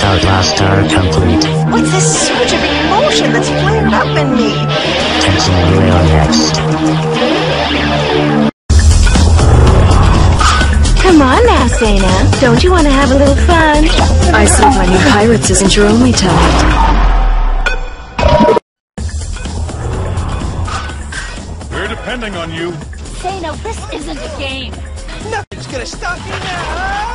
Outlaster complete. What's this surge of emotion that's flared up in me? Texan Hero next. Come on now, Sana. Don't you want to have a little fun? I see playing pirates isn't your only talent. We're depending on you. Sana, this isn't a game. Nothing's gonna stop you now.